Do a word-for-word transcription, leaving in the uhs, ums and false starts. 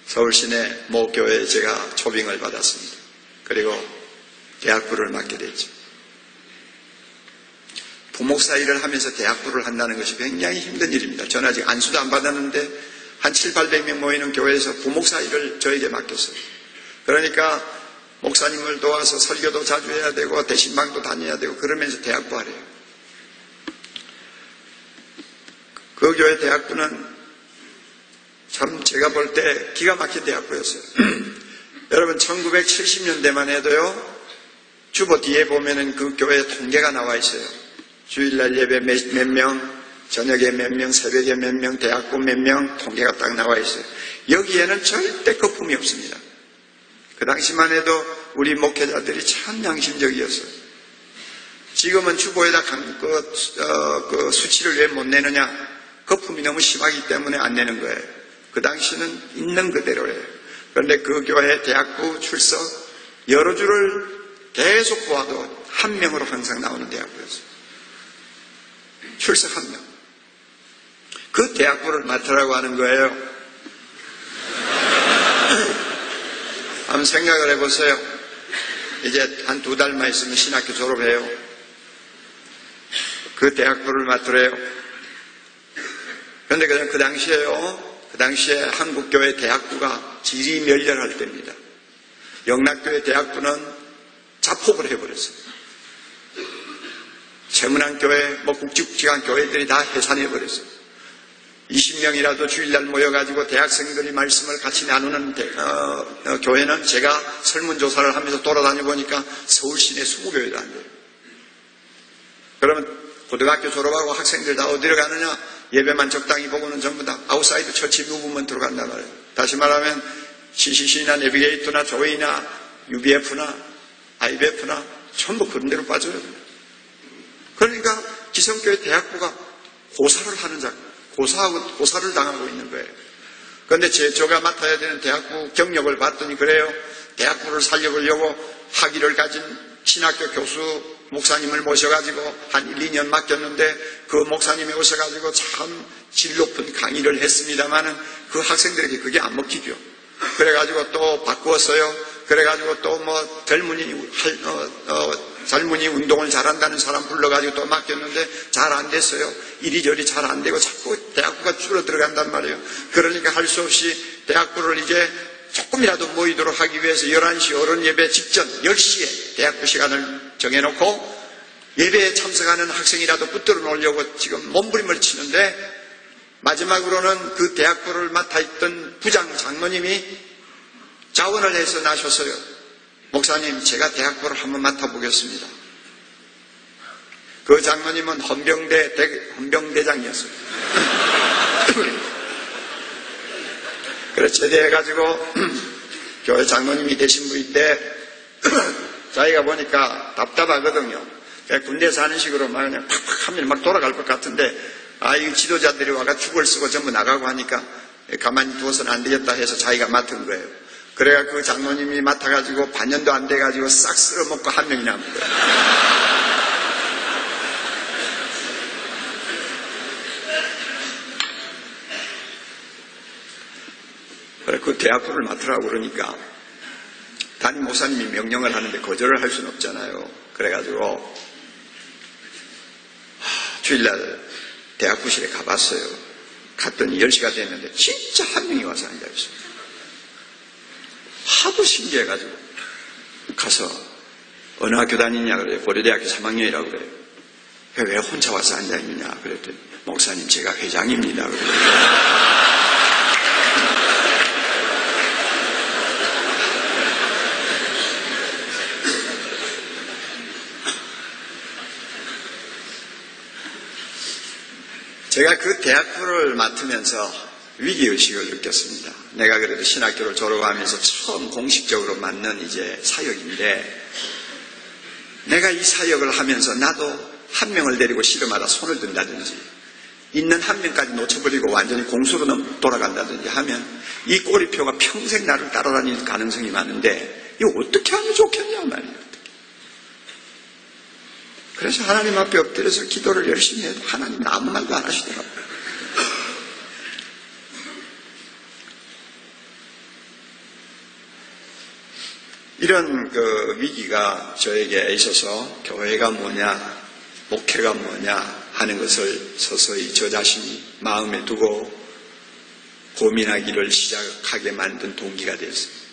서울시내 모 교회에 제가 초빙을 받았습니다. 그리고 대학부를 맡게 됐죠. 부목사 일을 하면서 대학부를 한다는 것이 굉장히 힘든 일입니다. 저는 아직 안수도 안 받았는데 한 칠팔백 명 모이는 교회에서 부목사 일을 저에게 맡겼어요. 그러니까 목사님을 도와서 설교도 자주 해야 되고 대신방도 다녀야 되고 그러면서 대학부 하래요. 그 교회 대학부는 참 제가 볼 때 기가 막힌 대학부였어요. 여러분 천구백칠십 년대만 해도요, 주보 뒤에 보면은 그 교회 통계가 나와 있어요. 주일날 예배 몇, 몇 명, 저녁에 몇 명, 새벽에 몇 명, 대학부 몇 명, 통계가 딱 나와 있어요. 여기에는 절대 거품이 없습니다. 그 당시만 해도 우리 목회자들이 참 양심적이었어요. 지금은 주보에다 간, 그, 어, 그 수치를 왜 못 내느냐? 거품이 너무 심하기 때문에 안 내는 거예요. 그 당시는 있는 그대로예요. 그런데 그 교회 대학부 출석 여러 줄을 계속 보아도 한 명으로 항상 나오는 대학부였어요. 출석 한 명. 그 대학부를 맡으라고 하는 거예요. 한번 생각을 해보세요. 이제 한 두 달만 있으면 신학교 졸업해요. 그 대학부를 맡으래요. 그런데 그냥 그 당시에요. 그 당시에 한국교회 대학부가 지리멸렬할 때입니다. 영락교회 대학부는 자폭을 해버렸어요. 세문안교회, 뭐 국직국직한 교회들이 다 해산해버렸어요. 이십 명이라도 주일날 모여가지고 대학생들이 말씀을 같이 나누는 대, 어, 어, 교회는 제가 설문조사를 하면서 돌아다녀 보니까 서울 시내 이십 교회도 안 돼요. 그러면 고등학교 졸업하고 학생들 다 어디로 가느냐? 예배만 적당히 보고는 전부 다 아웃사이드 처치 무브먼트로 간단 말이에요. 다시 말하면 씨씨씨나 내비게이터나 조이나 유비에프나 아이비에프나 전부 그런 데로 빠져요. 그러니까 기성교회 대학부가 고사를 하는 자, 고사하고, 고사를 당하고 있는 거예요. 그런데 제, 제가 맡아야 되는 대학부 경력을 봤더니 그래요. 대학부를 살려보려고 학위를 가진 신학교 교수 목사님을 모셔가지고 한 일, 이 년 맡겼는데 그 목사님이 오셔가지고 참 질 높은 강의를 했습니다마는 그 학생들에게 그게 안 먹히죠. 그래가지고 또 바꾸었어요. 그래가지고 또 뭐 젊은이, 어, 어, 젊은이 운동을 잘한다는 사람 불러가지고 또 맡겼는데 잘 안 됐어요. 이리저리 잘 안 되고 자꾸 대학부가 줄어 들어간단 말이에요. 그러니까 할 수 없이 대학부를 이제 조금이라도 모이도록 하기 위해서 열한 시 어른 예배 직전 열 시에 대학부 시간을 정해놓고 예배에 참석하는 학생이라도 붙들어 놓으려고 지금 몸부림을 치는데 마지막으로는 그 대학부를 맡아있던 부장 장로님이 자원을 해서 나셨어요. 목사님, 제가 대학부를 한번 맡아보겠습니다. 그 장로님은 헌병대, 대, 헌병대장이었어요. 그래서 제대해가지고 교회 장로님이 되신 분인데 자기가 보니까 답답하거든요. 군대에서 하는 식으로 막 그냥 팍팍 하면 막 돌아갈 것 같은데 아, 이 지도자들이 와가 죽을 쓰고 전부 나가고 하니까 가만히 두어서는 안 되겠다 해서 자기가 맡은 거예요. 그래가 그 장로님이 맡아가지고 반년도 안 돼가지고 싹 쓸어먹고 한 명이 남은 거예요. 그래, 그 대학부를 맡으라고 그러니까 담임 목사님이 명령을 하는데 거절을 할 수는 없잖아요. 그래가지고 하, 주일날 대학부실에 가봤어요. 갔더니 열 시가 됐는데 진짜 한 명이 와서 앉아있어요. 하도 신기해가지고 가서 어느 학교 다니냐 그래요. 고려대학교 삼 학년이라고 그래요. 왜 혼자 와서 앉아있느냐 그랬더니 목사님 제가 회장입니다. 그래요. 제가 그 대학부를 맡으면서 위기의식을 느꼈습니다. 내가 그래도 신학교를 졸업하면서 처음 공식적으로 맡는 이제 사역인데 내가 이 사역을 하면서 나도 한 명을 데리고 씨름하다 손을 든다든지 있는 한 명까지 놓쳐버리고 완전히 공수로 돌아간다든지 하면 이 꼬리표가 평생 나를 따라다닐 가능성이 많은데 이거 어떻게 하면 좋겠냐 말이에요. 그래서 하나님 앞에 엎드려서 기도를 열심히 해도 하나님은 아무 말도 안 하시더라고요. 이런 그 위기가 저에게 있어서 교회가 뭐냐, 목회가 뭐냐 하는 것을 서서히 저 자신이 마음에 두고 고민하기를 시작하게 만든 동기가 되었습니다.